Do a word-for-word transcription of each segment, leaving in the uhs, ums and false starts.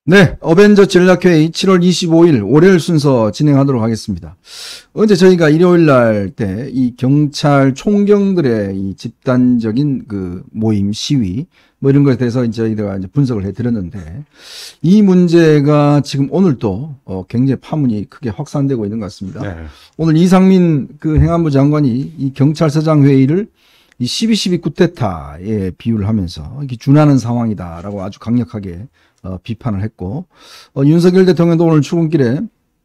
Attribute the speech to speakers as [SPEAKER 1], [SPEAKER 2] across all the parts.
[SPEAKER 1] 네, 어벤져 전략회의 칠월 이십오일 월요일 순서 진행하도록 하겠습니다. 어제 저희가 일요일 날 때 이 경찰 총경들의 이 집단적인 그 모임 시위 뭐 이런 것에 대해서 저희가 이제 분석을 해드렸는데, 이 문제가 지금 오늘 또 어 굉장히 파문이 크게 확산되고 있는 것 같습니다. 네. 오늘 이상민 그 행안부 장관이 이 경찰서장 회의를 이 십이 십이 쿠데타에 비유를 하면서 이게 준하는 상황이다라고 아주 강력하게 어, 비판을 했고, 어, 윤석열 대통령도 오늘 출근길에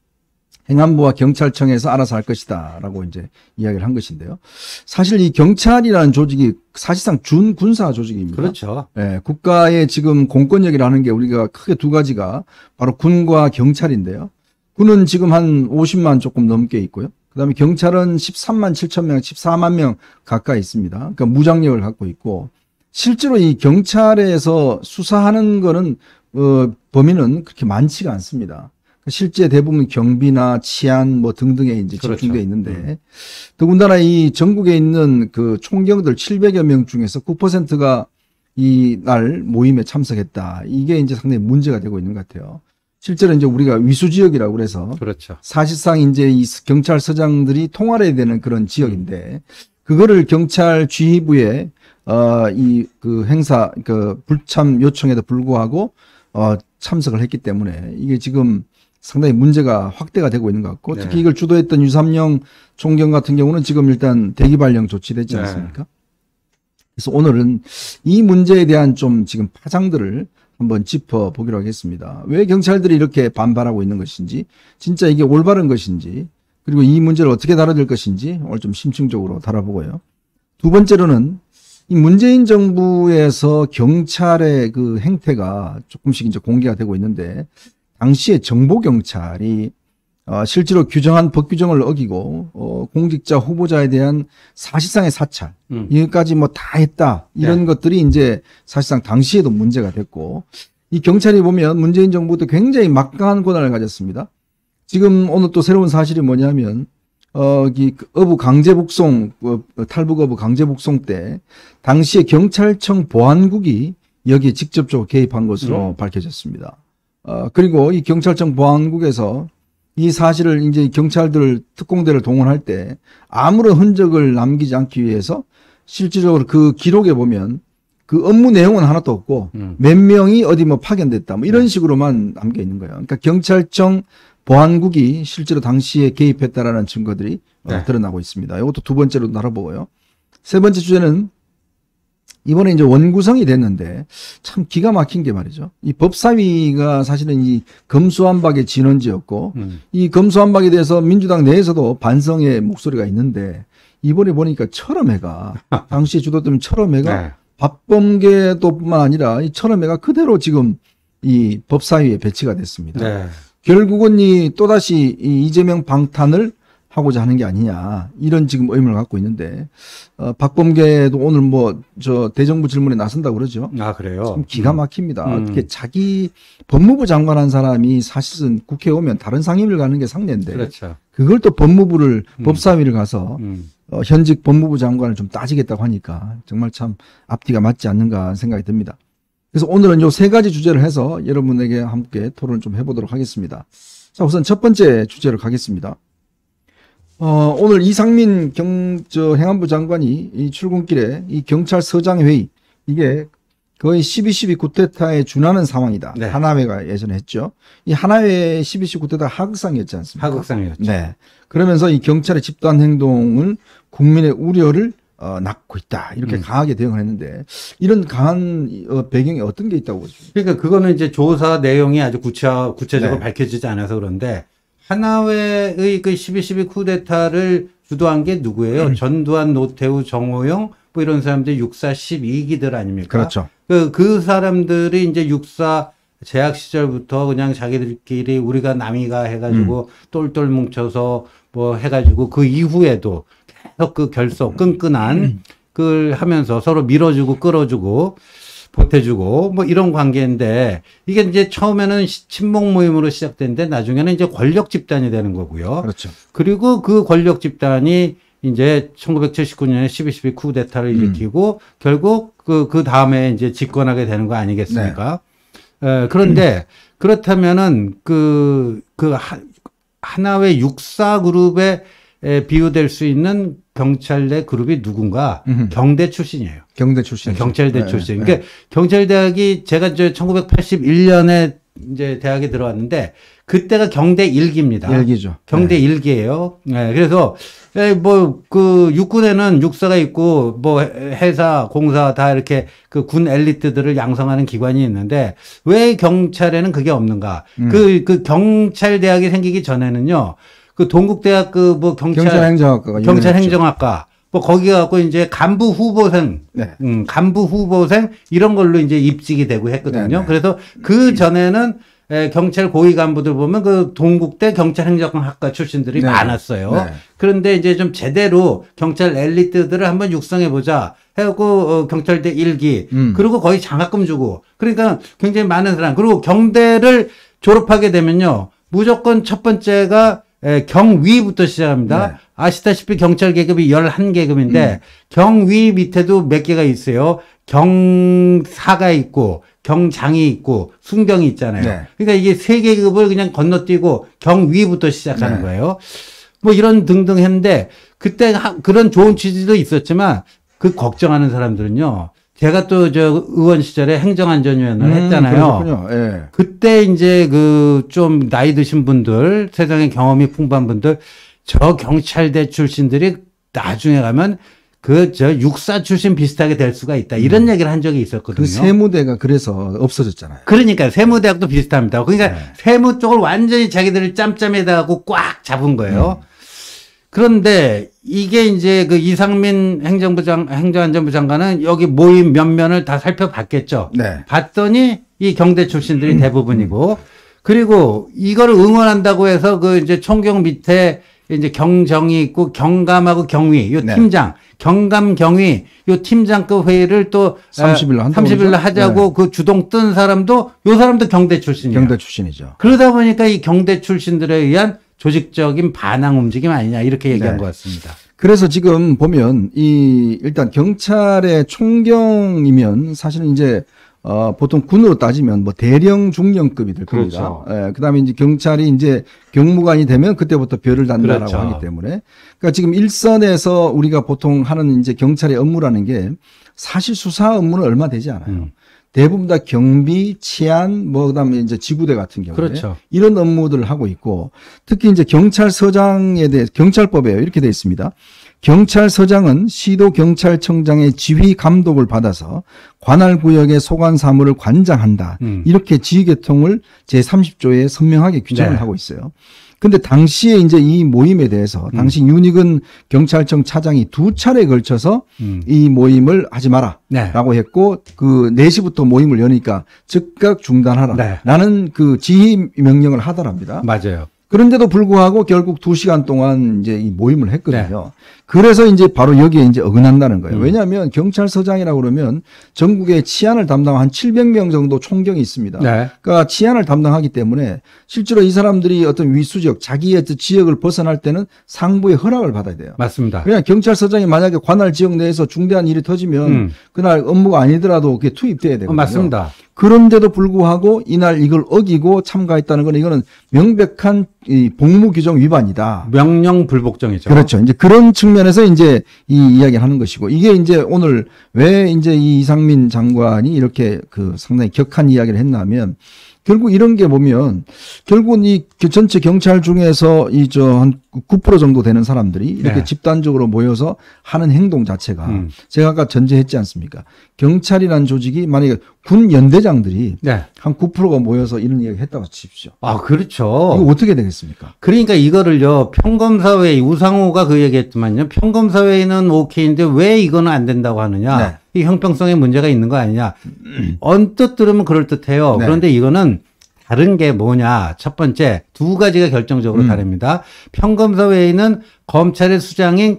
[SPEAKER 1] 행안부와 경찰청에서 알아서 할 것이다 라고 이제 이야기를 한 것인데요. 사실 이 경찰이라는 조직이 사실상 준군사 조직입니다.
[SPEAKER 2] 그렇죠.
[SPEAKER 1] 예, 국가의 지금 공권력이라는 게 우리가 크게 두 가지가 바로 군과 경찰인데요. 군은 지금 한 오십만 조금 넘게 있고요. 그 다음에 경찰은 십삼만 칠천 명, 십사만 명 가까이 있습니다. 그러니까 무장력을 갖고 있고, 실제로 이 경찰에서 수사하는 거는 어, 범인은 그렇게 많지가 않습니다. 실제 대부분 경비나 치안 뭐 등등에 이제 집중되어 그렇죠. 있는데, 음. 더군다나 이 전국에 있는 그 총경들 칠백여 명 중에서 구 퍼센트가 이 날 모임에 참석했다. 이게 이제 상당히 문제가 되고 있는 것 같아요. 실제로 이제 우리가 위수 지역이라고 그래서
[SPEAKER 2] 그렇죠.
[SPEAKER 1] 사실상 이제 이 경찰서장들이 통할해야 되는 그런 지역인데, 그거를 경찰 지휘부에 어, 이 그 행사 그 불참 요청에도 불구하고 어, 참석을 했기 때문에 이게 지금 상당히 문제가 확대가 되고 있는 것 같고, 특히 네. 이걸 주도했던 유삼영 총경 같은 경우는 지금 일단 대기 발령 조치됐지 않습니까? 네. 그래서 오늘은 이 문제에 대한 좀 지금 파장들을 한번 짚어보기로 하겠습니다. 왜 경찰들이 이렇게 반발하고 있는 것인지, 진짜 이게 올바른 것인지, 그리고 이 문제를 어떻게 다뤄질 것인지 오늘 좀 심층적으로 다뤄보고요. 두 번째로는 이 문재인 정부에서 경찰의 그 행태가 조금씩 이제 공개가 되고 있는데, 당시에 정보경찰이 어, 실제로 규정한 법 규정을 어기고 어, 공직자 후보자에 대한 사실상의 사찰, 음. 여기까지 뭐 다 했다 이런 네. 것들이 이제 사실상 당시에도 문제가 됐고, 이 경찰이 보면 문재인 정부도 굉장히 막강한 권한을 가졌습니다. 지금 오늘 또 새로운 사실이 뭐냐면 어, 이 어부 강제북송, 어, 탈북 어부 강제북송 때 당시에 경찰청 보안국이 여기에 직접적으로 개입한 것으로 음. 밝혀졌습니다. 어, 그리고 이 경찰청 보안국에서 이 사실을 이제 경찰들 특공대를 동원할 때 아무런 흔적을 남기지 않기 위해서 실질적으로 그 기록에 보면 그 업무 내용은 하나도 없고 음. 몇 명이 어디 뭐 파견됐다 뭐 이런 식으로만 남겨 있는 거예요. 그러니까 경찰청 보안국이 실제로 당시에 개입했다라는 증거들이 네. 어, 드러나고 있습니다. 이것도 두 번째로 다뤄보고요. 세 번째 주제는 이번에 이제 원구성이 됐는데 참 기가 막힌 게 말이죠. 이 법사위가 사실은 이 검수완박의 진원지였고 음. 이 검수완박에 대해서 민주당 내에서도 반성의 목소리가 있는데, 이번에 보니까 철험회가 당시에 주도했던 철험회가 네. 박범계도뿐만 아니라 이 철험회가 그대로 지금 이 법사위에 배치가 됐습니다. 네. 결국은 이 또다시 이 이재명 방탄을 하고자 하는 게 아니냐, 이런 지금 의문을 갖고 있는데, 어, 박범계도 오늘 뭐 저 대정부 질문에 나선다고 그러죠.
[SPEAKER 2] 아, 그래요?
[SPEAKER 1] 참 기가 막힙니다.
[SPEAKER 2] 음.
[SPEAKER 1] 어떻게 자기 법무부 장관 한 사람이 사실은 국회에 오면 다른 상임위를 가는 게 상례인데, 그렇죠. 그걸 또 법무부를 음. 법사위를 가서 음. 어, 현직 법무부 장관을 좀 따지겠다고 하니까 정말 참 앞뒤가 맞지 않는가 생각이 듭니다. 그래서 오늘은 요 세 가지 주제를 해서 여러분에게 함께 토론을 좀 해보도록 하겠습니다. 자, 우선 첫 번째 주제로 가겠습니다. 어, 오늘 이상민 경, 저, 행안부 장관이 이 출근길에 이 경찰서장 회의, 이게 거의 십이 십이 쿠데타에 준하는 상황이다. 네. 하나회가 예전에 했죠. 이 하나회 십이 십이 쿠데타 하극상이었지 않습니까?
[SPEAKER 2] 하극상이었죠.
[SPEAKER 1] 네. 그러면서 이 경찰의 집단 행동을 국민의 우려를 어, 낳고 있다. 이렇게 음. 강하게 대응을 했는데, 이런 강한 어, 배경에 어떤 게 있다고 보십니까?
[SPEAKER 2] 그러니까 그거는 이제 조사 내용이 아주 구체, 구체적으로 네. 밝혀지지 않아서 그런데, 하나회의 그 십이 십이 쿠데타를 주도한 게 누구예요? 음. 전두환, 노태우, 정호영 뭐 이런 사람들 육사 십이 기들 아닙니까?
[SPEAKER 1] 그렇죠.
[SPEAKER 2] 그, 그 사람들이 이제 육사 재학 시절부터 그냥 자기들끼리 우리가 남이가 해가지고 음. 똘똘 뭉쳐서 뭐 해가지고 그 이후에도 계속 그 결속, 끈끈한 음. 그걸 하면서 서로 밀어주고 끌어주고 보태주고 뭐 이런 관계인데, 이게 이제 처음에는 친목 모임으로 시작됐는데 나중에는 이제 권력 집단이 되는 거고요.
[SPEAKER 1] 그렇죠.
[SPEAKER 2] 그리고 그 권력 집단이 이제 천구백칠십구 년에 십이 십이 쿠데타를 일으키고 음. 결국 그, 그 다음에 이제 집권하게 되는 거 아니겠습니까? 네. 에, 그런데 그렇다면은 그, 그 하, 하나의 육사 그룹에 에, 비유될 수 있는 경찰대 그룹이 누군가
[SPEAKER 1] 음흠.
[SPEAKER 2] 경대 출신이에요.
[SPEAKER 1] 경대 출신.
[SPEAKER 2] 경찰대
[SPEAKER 1] 네,
[SPEAKER 2] 출신.
[SPEAKER 1] 네.
[SPEAKER 2] 그러니까 경찰대학이 제가 이제 천구백팔십일 년에 이제 대학에 들어왔는데 그때가 경대 일기입니다.
[SPEAKER 1] 일기죠.
[SPEAKER 2] 경대
[SPEAKER 1] 네.
[SPEAKER 2] 일기예요. 네, 그래서 뭐 그 육군에는 육사가 있고 뭐 해사, 공사 다 이렇게 그 군 엘리트들을 양성하는 기관이 있는데 왜 경찰에는 그게 없는가?
[SPEAKER 1] 음.
[SPEAKER 2] 그 그 경찰대학이 생기기 전에는요. 그 동국대학 그 뭐 경찰
[SPEAKER 1] 경찰행정학과가
[SPEAKER 2] 경찰
[SPEAKER 1] 유명했죠.
[SPEAKER 2] 행정학과 뭐 거기 갖고 이제 간부 후보생,
[SPEAKER 1] 네.
[SPEAKER 2] 음, 간부 후보생 이런 걸로 이제 입직이 되고 했거든요.
[SPEAKER 1] 네, 네.
[SPEAKER 2] 그래서 그 전에는 에, 경찰 고위 간부들 보면 그 동국대 경찰행정학과 출신들이
[SPEAKER 1] 네.
[SPEAKER 2] 많았어요.
[SPEAKER 1] 네.
[SPEAKER 2] 그런데 이제 좀 제대로 경찰 엘리트들을 한번 육성해 보자 해갖고 어, 경찰대 일기
[SPEAKER 1] 음.
[SPEAKER 2] 그리고 거의 장학금 주고 그러니까 굉장히 많은 사람 그리고 경대를 졸업하게 되면요 무조건 첫 번째가 에, 경위부터 시작합니다.
[SPEAKER 1] 네.
[SPEAKER 2] 아시다시피 경찰 계급이 열한 계급인데 음. 경위 밑에도 몇 개가 있어요. 경사가 있고 경장이 있고 순경이 있잖아요.
[SPEAKER 1] 네.
[SPEAKER 2] 그러니까 이게 세 계급을 그냥 건너뛰고 경위부터 시작하는
[SPEAKER 1] 네.
[SPEAKER 2] 거예요. 뭐 이런 등등 했는데 그때 하, 그런 좋은 취지도 있었지만 그 걱정하는 사람들은요. 제가 또 저 의원 시절에 행정안전위원회를
[SPEAKER 1] 음,
[SPEAKER 2] 했잖아요.
[SPEAKER 1] 그렇군요. 예.
[SPEAKER 2] 그때 이제 그 좀 나이 드신 분들, 세상에 경험이 풍부한 분들, 저 경찰대 출신들이 나중에 가면 그 저 육사 출신 비슷하게 될 수가 있다. 이런
[SPEAKER 1] 음.
[SPEAKER 2] 얘기를 한 적이 있었거든요.
[SPEAKER 1] 그 세무대가 그래서 없어졌잖아요.
[SPEAKER 2] 그러니까 세무대학도 비슷합니다. 그러니까
[SPEAKER 1] 네.
[SPEAKER 2] 세무 쪽을 완전히 자기들이 짬짬에다 하고 꽉 잡은 거예요.
[SPEAKER 1] 음.
[SPEAKER 2] 그런데 이게 이제 그 이상민 행정부장, 행정안전부 장관은 여기 모임 면면을 다 살펴봤겠죠.
[SPEAKER 1] 네.
[SPEAKER 2] 봤더니 이 경대 출신들이 대부분이고, 그리고 이거를 응원한다고 해서 그 이제 총경 밑에 이제 경정이 있고 경감하고 경위, 요
[SPEAKER 1] 네.
[SPEAKER 2] 팀장, 경감 경위, 요 팀장급 회의를 또
[SPEAKER 1] 삼십 일로 한다고
[SPEAKER 2] 삼십 일로
[SPEAKER 1] 그러죠?
[SPEAKER 2] 하자고
[SPEAKER 1] 네.
[SPEAKER 2] 그 주동 뜬 사람도 요 사람도 경대 출신이에요.
[SPEAKER 1] 경대 출신이죠.
[SPEAKER 2] 그러다 보니까 이 경대 출신들에 의한 조직적인 반항 움직임 아니냐 이렇게 얘기한
[SPEAKER 1] 네.
[SPEAKER 2] 것 같습니다.
[SPEAKER 1] 그래서 지금 보면 이 일단 경찰의 총경이면 사실은 이제 어 보통 군으로 따지면 뭐 대령 중령급이 될 겁니다.
[SPEAKER 2] 그렇죠.
[SPEAKER 1] 예, 그다음에 이제 경찰이 이제 경무관이 되면 그때부터 별을 단다라고
[SPEAKER 2] 그렇죠.
[SPEAKER 1] 하기 때문에 그러니까 지금 일선에서 우리가 보통 하는 이제 경찰의 업무라는 게 사실 수사 업무는 얼마 되지 않아요.
[SPEAKER 2] 음.
[SPEAKER 1] 대부분 다 경비, 치안, 뭐 그다음에 이제 지구대 같은 경우에
[SPEAKER 2] 그렇죠.
[SPEAKER 1] 이런 업무들을 하고 있고 특히 이제 경찰서장에 대해 경찰법에요 이렇게 돼 있습니다. 경찰서장은 시도경찰청장의 지휘 감독을 받아서 관할 구역의 소관 사무를 관장한다.
[SPEAKER 2] 음.
[SPEAKER 1] 이렇게 지휘계통을 제삼십 조에 선명하게 규정을
[SPEAKER 2] 네.
[SPEAKER 1] 하고 있어요. 근데 당시에 이제 이 모임에 대해서 당시 윤익은 경찰청 차장이 두 차례에 걸쳐서
[SPEAKER 2] 음.
[SPEAKER 1] 이 모임을 하지 마라.
[SPEAKER 2] 네.
[SPEAKER 1] 라고 했고 그 네 시부터 모임을 여니까 즉각 중단하라.
[SPEAKER 2] 네.
[SPEAKER 1] 라는 그 지휘 명령을 하더랍니다.
[SPEAKER 2] 맞아요.
[SPEAKER 1] 그런데도 불구하고 결국 두 시간 동안 이제 이 모임을 했거든요.
[SPEAKER 2] 네.
[SPEAKER 1] 그래서 이제 바로 여기에 이제 어긋난다는 거예요.
[SPEAKER 2] 음.
[SPEAKER 1] 왜냐하면 경찰서장이라고 그러면 전국에 치안을 담당한 한 칠백 명 정도 총경이 있습니다.
[SPEAKER 2] 네.
[SPEAKER 1] 그러니까 치안을 담당하기 때문에 실제로 이 사람들이 어떤 위수지역, 자기의 지역을 벗어날 때는 상부의 허락을 받아야 돼요.
[SPEAKER 2] 맞습니다.
[SPEAKER 1] 그냥 경찰서장이 만약에 관할 지역 내에서 중대한 일이 터지면
[SPEAKER 2] 음.
[SPEAKER 1] 그날 업무가 아니더라도 그게 투입돼야 되거든요.
[SPEAKER 2] 어, 맞습니다.
[SPEAKER 1] 그런데도 불구하고 이날 이걸 어기고 참가했다는 건 이거는 명백한 이 복무 규정 위반이다.
[SPEAKER 2] 명령 불복종이죠.
[SPEAKER 1] 그렇죠. 이제 그런 측면에서 이제 이 이야기를 하는 것이고 이게 이제 오늘 왜 이제 이 이상민 장관이 이렇게 그 상당히 격한 이야기를 했냐면 결국 이런 게 보면 결국은 이 전체 경찰 중에서 이 저 한 구 퍼센트 정도 되는 사람들이 이렇게
[SPEAKER 2] 네.
[SPEAKER 1] 집단적으로 모여서 하는 행동 자체가
[SPEAKER 2] 음.
[SPEAKER 1] 제가 아까 전제했지 않습니까? 경찰이라는 조직이 만약에 군 연대장들이
[SPEAKER 2] 네.
[SPEAKER 1] 한 구 퍼센트가 모여서 이런 이야기 했다고 치십시오.
[SPEAKER 2] 아, 그렇죠.
[SPEAKER 1] 이거 어떻게 되겠습니까?
[SPEAKER 2] 그러니까 이거를요, 평검사회의, 우상호가 그 얘기 했지만요, 평검사회의는 오케이인데 왜 이거는 안 된다고 하느냐.
[SPEAKER 1] 네.
[SPEAKER 2] 이 형평성에 문제가 있는 거 아니냐. 언뜻 들으면 그럴듯해요.
[SPEAKER 1] 네.
[SPEAKER 2] 그런데 이거는 다른 게 뭐냐. 첫 번째, 두 가지가 결정적으로
[SPEAKER 1] 음.
[SPEAKER 2] 다릅니다. 평검사회의는 검찰의 수장인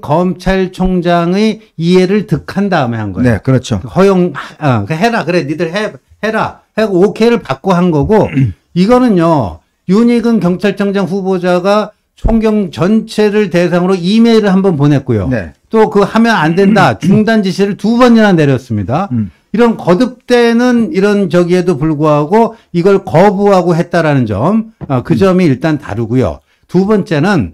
[SPEAKER 2] 검찰총장의 이해를 득한 다음에 한 거예요.
[SPEAKER 1] 네, 그렇죠.
[SPEAKER 2] 허용, 어, 그 해라. 그래, 니들 해, 해라. 하고 오케이를 받고 한 거고, 이거는요, 윤익은 경찰청장 후보자가 총경 전체를 대상으로 이메일을 한번 보냈고요.
[SPEAKER 1] 네.
[SPEAKER 2] 또 그 하면 안 된다. 중단 지시를 두 번이나 내렸습니다.
[SPEAKER 1] 음.
[SPEAKER 2] 이런 거듭되는 이런 저기에도 불구하고 이걸 거부하고 했다라는 점, 어, 그 점이 일단 다르고요. 두 번째는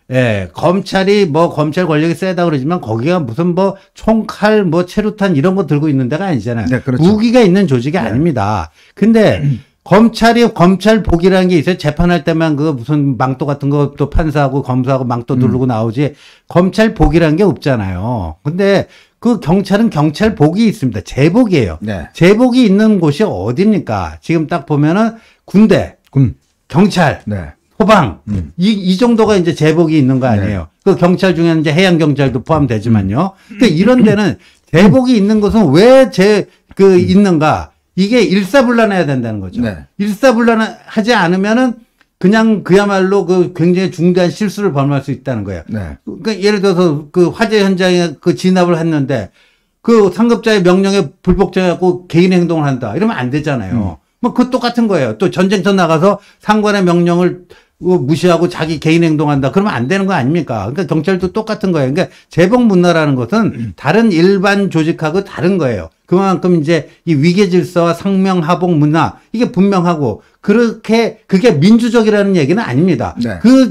[SPEAKER 2] 예, 검찰이 뭐 검찰 권력이 세다 그러지만 거기가 무슨 뭐 총칼 뭐 체류탄 이런 거 들고 있는 데가 아니잖아요.
[SPEAKER 1] 네, 그렇죠.
[SPEAKER 2] 무기가 있는 조직이 네. 아닙니다. 근데 검찰이 검찰 복이라는 게 있어요. 재판할 때만 그 무슨 망토 같은 것도 판사하고 검사하고 망토 누르고 음. 나오지 검찰 복이라는 게 없잖아요. 근데 그 경찰은 경찰 복이 있습니다. 제복이에요. 네. 제복이 있는 곳이 어디입니까? 지금 딱 보면은 군대, 군, 경찰, 네. 소방 음. 이, 이 정도가 이제 제복이 있는 거 아니에요. 네. 그 경찰 중에는 이제 해양 경찰도 포함되지만요. 근데 이런 데는 제복이 있는 것은 왜 제 그 음. 있는가? 이게 일사불란해야 된다는 거죠. 네. 일사불란하지 않으면은 그냥 그야말로 그 굉장히 중대한 실수를 범할 수 있다는 거예요. 네. 그러니까 예를 들어서 그 화재 현장에 그 진압을 했는데 그 상급자의 명령에 불복종하고 개인 행동을 한다. 이러면 안 되잖아요. 음. 뭐 그 똑같은 거예요. 또 전쟁터 나가서 상관의 명령을 무시하고 자기 개인 행동한다. 그러면 안 되는 거 아닙니까? 그러니까 경찰도 똑같은 거예요. 그러니까 제복 문화라는 것은 다른 일반 조직하고 다른 거예요. 그만큼 이제 이 위계 질서와 상명하복 문화 이게 분명하고 그렇게 그게 민주적이라는 얘기는 아닙니다. 네. 그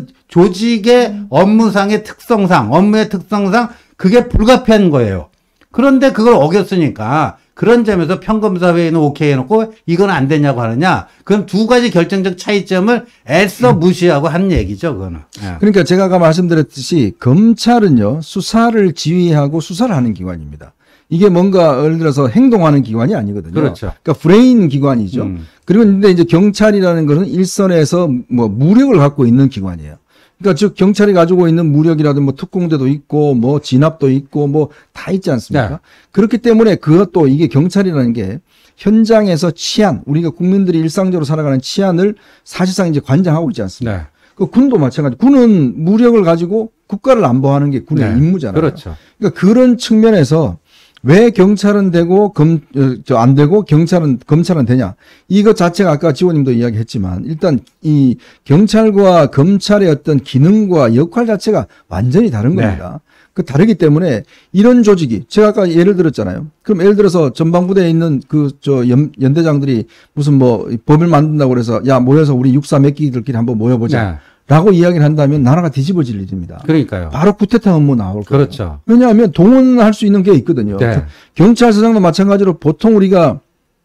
[SPEAKER 2] 조직의 업무상의 특성상 업무의 특성상 그게 불가피한 거예요. 그런데 그걸 어겼으니까 그런 점에서 평검사회의는 오케이 해놓고 이건 안 되냐고 하느냐. 그럼 두 가지 결정적 차이점을 애써 무시하고 한 얘기죠. 그거는. 네.
[SPEAKER 1] 그러니까 제가 아까 말씀드렸듯이 검찰은요. 수사를 지휘하고 수사를 하는 기관입니다. 이게 뭔가 예를 들어서 행동하는 기관이 아니거든요.
[SPEAKER 2] 그렇죠.
[SPEAKER 1] 그러니까 브레인 기관이죠. 음. 그리고 근데 이제 경찰이라는 것은 일선에서 뭐 무력을 갖고 있는 기관이에요. 그러니까 즉 경찰이 가지고 있는 무력이라든 뭐 특공대도 있고 뭐 진압도 있고 뭐 다 있지 않습니까? 네. 그렇기 때문에 그것도 이게 경찰이라는 게 현장에서 치안, 우리가 국민들이 일상적으로 살아가는 치안을 사실상 이제 관장하고 있지 않습니까? 네. 그 군도 마찬가지. 군은 무력을 가지고 국가를 안보하는 게 군의 네. 임무잖아요.
[SPEAKER 2] 그렇죠.
[SPEAKER 1] 그러니까 그런 측면에서 왜 경찰은 되고 검, 저 안 되고 경찰은, 검찰은 되냐. 이것 자체가 아까 지호님도 이야기했지만 일단 이 경찰과 검찰의 어떤 기능과 역할 자체가 완전히 다른 겁니다. 네. 그 다르기 때문에 이런 조직이 제가 아까 예를 들었잖아요. 그럼 예를 들어서 전방부대에 있는 그 저 연대장들이 무슨 뭐 법을 만든다고 그래서 야 모여서 우리 육사 몇 기들끼리 한번 모여보자. 네. 라고 이야기를 한다면 나라가 뒤집어질 일입니다.
[SPEAKER 2] 그러니까요.
[SPEAKER 1] 바로 쿠데타 업무 나올 거예요.
[SPEAKER 2] 그렇죠.
[SPEAKER 1] 왜냐하면 동원할 수 있는 게 있거든요. 네. 경찰서장도 마찬가지로 보통 우리가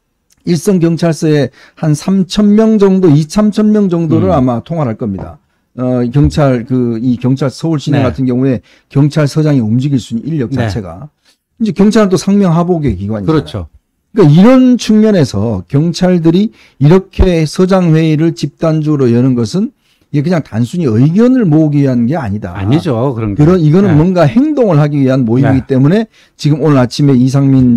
[SPEAKER 1] 일선 경찰서에 한 삼천 명 정도, 이삼천 명 정도를 음. 아마 통할할 겁니다. 어, 경찰, 그, 이 경찰 서울 시내 네. 같은 경우에 경찰서장이 움직일 수 있는 인력 자체가. 네. 이제 경찰은 또 상명하복의 기관이죠.
[SPEAKER 2] 그렇죠.
[SPEAKER 1] 그러니까 이런 측면에서 경찰들이 이렇게 서장회의를 집단적으로 여는 것은 이게 그냥 단순히 의견을 모으기 위한 게 아니다.
[SPEAKER 2] 아니죠. 그런 게.
[SPEAKER 1] 그런 이거는
[SPEAKER 2] 네.
[SPEAKER 1] 뭔가 행동을 하기 위한 모임이기 네. 때문에 지금 오늘 아침에 이상민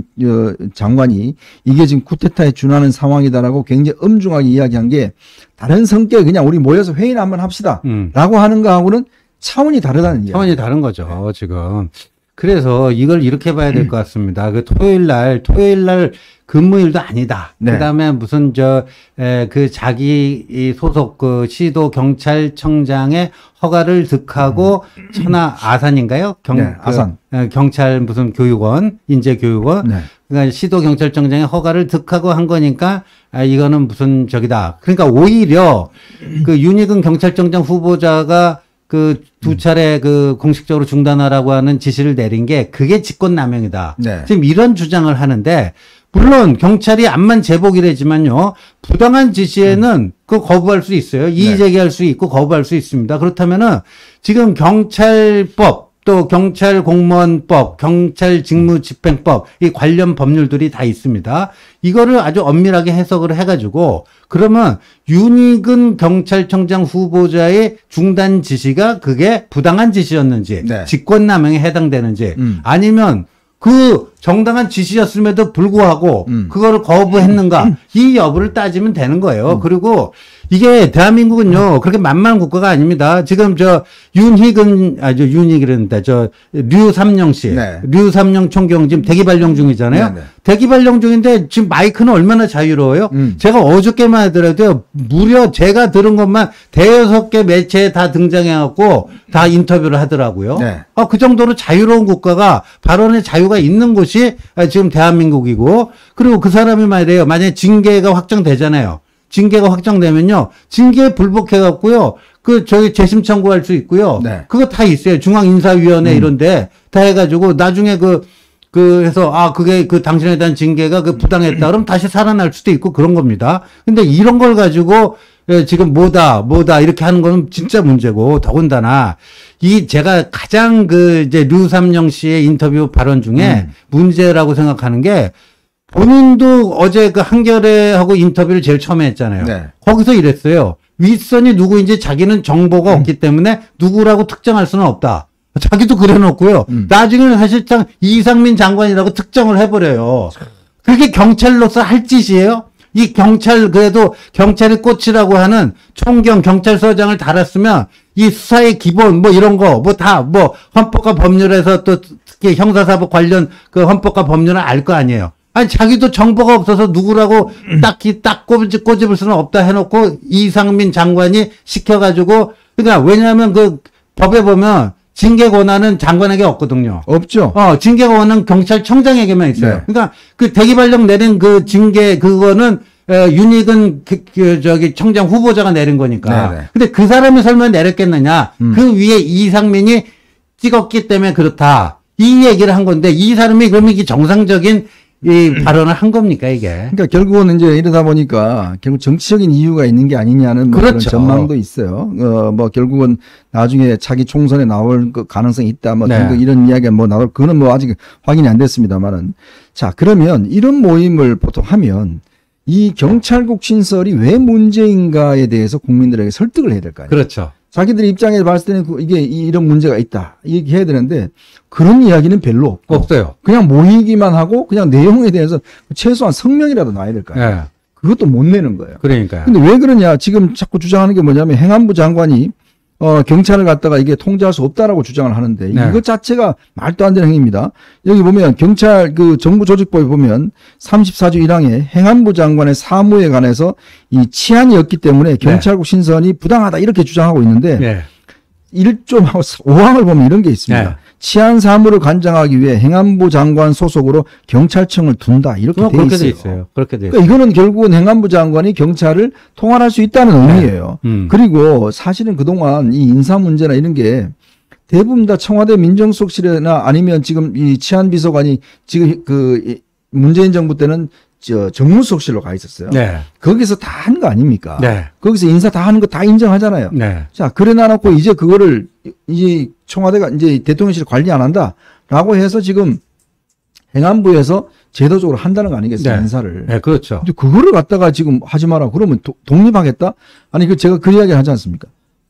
[SPEAKER 1] 장관이 이게 지금 쿠데타에 준하는 상황이다라고 굉장히 엄중하게 이야기한 게 다른 성격이 그냥 우리 모여서 회의나 한번 합시다. 음. 라고 하는 거하고는 차원이 다르다는 이야기.
[SPEAKER 2] 차원이 다른 거죠. 지금. 그래서 이걸 이렇게 봐야 될 것 같습니다. 그 토요일 날, 토요일 날 근무일도 아니다. 네. 그 다음에 무슨 저, 에, 그 자기 이 소속 그 시도 경찰청장의 허가를 득하고 음. 천하 아산인가요? 경,
[SPEAKER 1] 네, 아산.
[SPEAKER 2] 그, 에, 경찰 무슨 교육원, 인재교육원. 네. 그러니까 시도 경찰청장의 허가를 득하고 한 거니까 아, 이거는 무슨 저기다. 그러니까 오히려 그 윤희근 경찰청장 후보자가 그 두 차례 그 공식적으로 중단하라고 하는 지시를 내린 게 그게 직권남용이다. 네. 지금 이런 주장을 하는데 물론 경찰이 암만 제복이라지만요. 부당한 지시에는 음. 그 거부할 수 있어요. 이의 네. 제기할 수 있고 거부할 수 있습니다. 그렇다면은 지금 경찰법 또 경찰공무원법, 경찰직무집행법 이 관련 법률들이 다 있습니다. 이거를 아주 엄밀하게 해석을 해가지고 그러면 윤희근 경찰청장 후보자의 중단 지시가 그게 부당한 지시였는지 네. 직권남용에 해당되는지 음. 아니면 그 정당한 지시였음에도 불구하고 음. 그거를 거부했는가 음. 이 여부를 따지면 되는 거예요. 음. 그리고 이게 대한민국은요 그렇게 만만한 국가가 아닙니다. 지금 저 윤희근 아저 윤희근이란다 저 류삼영 씨, 네. 류삼영 총경 지금 대기 발령 중이잖아요. 네, 네. 대기 발령 중인데 지금 마이크는 얼마나 자유로워요? 음. 제가 어저께만 하더라도 무려 제가 들은 것만 대여섯 개 매체에 다 등장해갖고 다 인터뷰를 하더라고요. 네. 아, 그 정도로 자유로운 국가가 발언의 자유가 있는 곳이. 곳이 지금 대한민국이고, 그리고 그 사람이 말이에요. 만약에 징계가 확정되잖아요. 징계가 확정되면요, 징계에 불복해갖고요, 그 저기 재심 청구할 수 있고요.
[SPEAKER 1] 네.
[SPEAKER 2] 그거 다 있어요. 중앙인사위원회
[SPEAKER 1] 음.
[SPEAKER 2] 이런데 다 해가지고 나중에 그 그 해서 아 그게 그 당신에 대한 징계가 그 부당했다 그럼 다시 살아날 수도 있고 그런 겁니다. 근데 이런 걸 가지고 예, 지금 뭐다 뭐다 이렇게 하는 거는 진짜 문제고, 더군다나 이 제가 가장 그 이제 류삼영 씨의 인터뷰 발언 중에
[SPEAKER 1] 음.
[SPEAKER 2] 문제라고 생각하는 게, 본인도 어제 그 한겨레하고 인터뷰를 제일 처음에 했잖아요.
[SPEAKER 1] 네.
[SPEAKER 2] 거기서 이랬어요. 윗선이 누구인지 자기는 정보가
[SPEAKER 1] 음.
[SPEAKER 2] 없기 때문에 누구라고 특정할 수는 없다. 자기도 그래놓고요.
[SPEAKER 1] 음.
[SPEAKER 2] 나중에는 사실상 이상민 장관이라고 특정을 해버려요. 그게 경찰로서 할 짓이에요? 이 경찰, 그래도 경찰의 꽃이라고 하는 총경 경찰서장을 달았으면 이 수사의 기본 뭐 이런 거 뭐 다 뭐 헌법과 법률에서 또 특히 형사사법 관련 그 헌법과 법률은 알 거 아니에요. 아니 자기도 정보가 없어서 누구라고 딱히 딱 꼬집, 꼬집을 수는 없다 해놓고 이상민 장관이 시켜가지고, 그러니까 왜냐하면 그 법에 보면 징계 권한은 장관에게 없거든요.
[SPEAKER 1] 없죠.
[SPEAKER 2] 어, 징계 권한은 경찰청장에게만 있어요.
[SPEAKER 1] 네.
[SPEAKER 2] 그러니까 그 대기발령 내린 그 징계 그거는 에, 윤익은 그, 그 저기 청장 후보자가 내린 거니까.
[SPEAKER 1] 네네.
[SPEAKER 2] 근데 그 사람이 설마 내렸겠느냐?
[SPEAKER 1] 음.
[SPEAKER 2] 그 위에 이상민이 찍었기 때문에 그렇다. 이 얘기를 한 건데, 이 사람이 그러면 이게 정상적인 이 발언을 한 겁니까 이게?
[SPEAKER 1] 그러니까 결국은 이제 이러다 보니까 결국 정치적인 이유가 있는 게 아니냐는 뭐 그런
[SPEAKER 2] 그렇죠.
[SPEAKER 1] 전망도 있어요. 어, 뭐 결국은 나중에 차기 총선에 나올 그 가능성이 있다. 뭐
[SPEAKER 2] 네.
[SPEAKER 1] 등등 이런 이야기가 뭐 나올, 그거는 뭐 아직 확인이 안 됐습니다만은. 자, 그러면 이런 모임을 보통 하면 이 경찰국 신설이 왜 문제인가에 대해서 국민들에게 설득을 해야 될 거 아니에요.
[SPEAKER 2] 그렇죠.
[SPEAKER 1] 자기들 입장에서 봤을 때는 그 이게 이런 문제가 있다. 얘기해야 되는데 그런 이야기는 별로 없고.
[SPEAKER 2] 없어요.
[SPEAKER 1] 그냥 모이기만 하고 그냥 내용에 대해서 최소한 성명이라도 놔야 될 거 아니에요.
[SPEAKER 2] 예.
[SPEAKER 1] 그것도 못 내는 거예요.
[SPEAKER 2] 그러니까요.
[SPEAKER 1] 근데 왜 그러냐? 지금 자꾸 주장하는 게 뭐냐면 행안부 장관이 어, 경찰을 갖다가 이게 통제할 수 없다라고 주장을 하는데
[SPEAKER 2] 네.
[SPEAKER 1] 이것 자체가 말도 안 되는 행위입니다. 여기 보면 경찰 그 정부조직법에 보면 삼십사 조 일 항에 행안부 장관의 사무에 관해서 이 치안이 없기 때문에 경찰국 신선이 부당하다 이렇게 주장하고 있는데
[SPEAKER 2] 예.
[SPEAKER 1] 일 조하고 오 항을 보면 이런 게 있습니다.
[SPEAKER 2] 네.
[SPEAKER 1] 치안 사무를 관장하기 위해 행안부 장관 소속으로 경찰청을 둔다 이렇게 돼
[SPEAKER 2] 그렇게
[SPEAKER 1] 있어요.
[SPEAKER 2] 돼 있어요. 그렇게 돼 있어요.
[SPEAKER 1] 그러니까 이거는 결국은 행안부 장관이 경찰을 통할할 수 있다는 의미예요.
[SPEAKER 2] 음.
[SPEAKER 1] 그리고 사실은 그동안 이 인사 문제나 이런 게 대부분 다 청와대 민정수석실이나 아니면 지금 이 치안비서관이 지금 그 문재인 정부 때는 저 정무수석실로 가 있었어요.
[SPEAKER 2] 네.
[SPEAKER 1] 거기서 다 한 거 아닙니까?
[SPEAKER 2] 네.
[SPEAKER 1] 거기서 인사 다 하는 거 다 인정하잖아요.
[SPEAKER 2] 네.
[SPEAKER 1] 자, 그래 놔놓고 이제 그거를 이제 청와대가 이제 대통령실 관리 안 한다라고 해서 지금 행안부에서 제도적으로 한다는 거 아니겠어요?
[SPEAKER 2] 네.
[SPEAKER 1] 인사를.
[SPEAKER 2] 네, 그렇죠.
[SPEAKER 1] 근데 그거를 갖다가 지금 하지 마라. 그러면 도, 독립하겠다? 아니, 그 제가 그 이야기를 하지 않습니까?